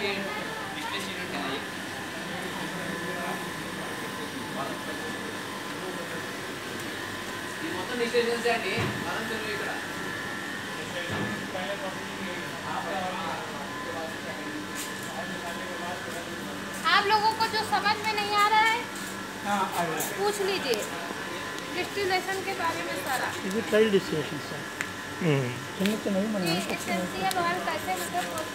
आप लोगों को जो समझ में नहीं आ रहा है पूछ लीजिए डिस्टिलेशन के बारे में सारा। ఇది ట్రైల్ డిస్టిలేషన్ సార్. చిన్న చిన్నవి మనం एसेंशियल ऑयल कैसे मतलब